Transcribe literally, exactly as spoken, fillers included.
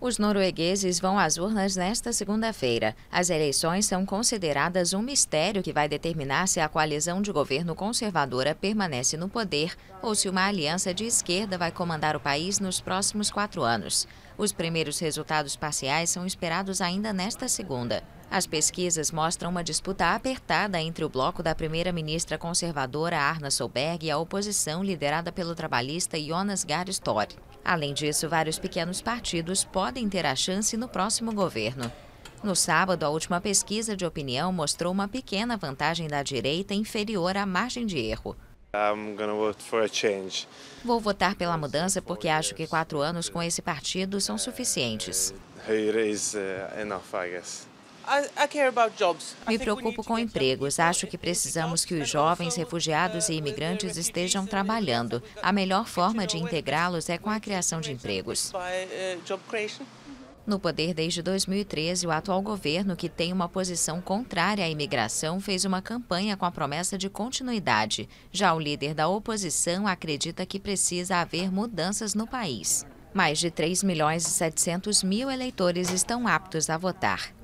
Os noruegueses vão às urnas nesta segunda-feira. As eleições são consideradas um mistério que vai determinar se a coalizão de governo conservadora permanece no poder ou se uma aliança de esquerda vai comandar o país nos próximos quatro anos. Os primeiros resultados parciais são esperados ainda nesta segunda. As pesquisas mostram uma disputa apertada entre o bloco da primeira-ministra conservadora Erna Solberg e a oposição liderada pelo trabalhista Jonas Gahr Støre. Além disso, vários pequenos partidos podem ter a chance no próximo governo. No sábado, a última pesquisa de opinião mostrou uma pequena vantagem da direita inferior à margem de erro. I'm gonna vote for a change. Vou votar pela mudança porque acho que quatro anos com esse partido são suficientes. Høyre is uh, enough, I guess. Me preocupo com empregos. Acho que precisamos que os jovens, refugiados e imigrantes estejam trabalhando. A melhor forma de integrá-los é com a criação de empregos. No poder desde dois mil e treze, o atual governo, que tem uma posição contrária à imigração, fez uma campanha com a promessa de continuidade. Já o líder da oposição acredita que precisa haver mudanças no país. Mais de três milhões e setecentos mil eleitores estão aptos a votar.